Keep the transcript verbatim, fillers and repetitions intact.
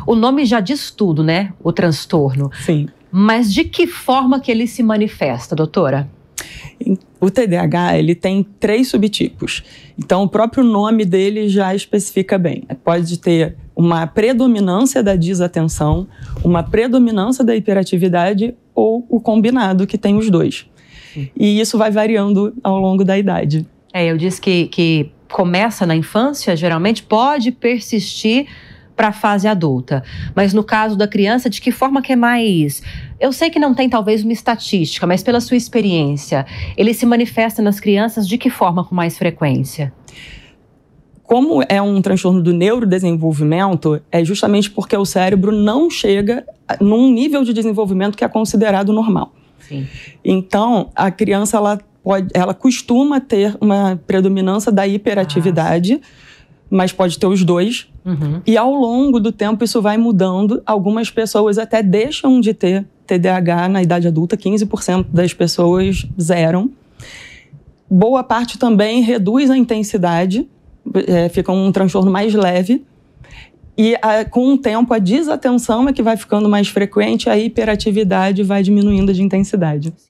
O nome já diz tudo, né? O transtorno. Sim. Mas de que forma que ele se manifesta, doutora? O T D A H, ele tem três subtipos. Então, o próprio nome dele já especifica bem. Pode ter uma predominância da desatenção, uma predominância da hiperatividade ou o combinado, que tem os dois. Sim. E isso vai variando ao longo da idade. É, eu disse que, que começa na infância, geralmente pode persistir para a fase adulta. Mas no caso da criança, de que forma que é mais... Eu sei que não tem talvez uma estatística, mas pela sua experiência, ele se manifesta nas crianças de que forma com mais frequência? Como é um transtorno do neurodesenvolvimento, é justamente porque o cérebro não chega num nível de desenvolvimento que é considerado normal. Sim. Então, a criança, ela, pode, ela costuma ter uma predominância da hiperatividade, ah, mas pode ter os dois. Uhum. E ao longo do tempo isso vai mudando. Algumas pessoas até deixam de ter T D A H na idade adulta, quinze por cento das pessoas zeram. Boa parte também reduz a intensidade, é, fica um transtorno mais leve. E a, com o tempo a desatenção é que vai ficando mais frequente, a hiperatividade vai diminuindo de intensidade.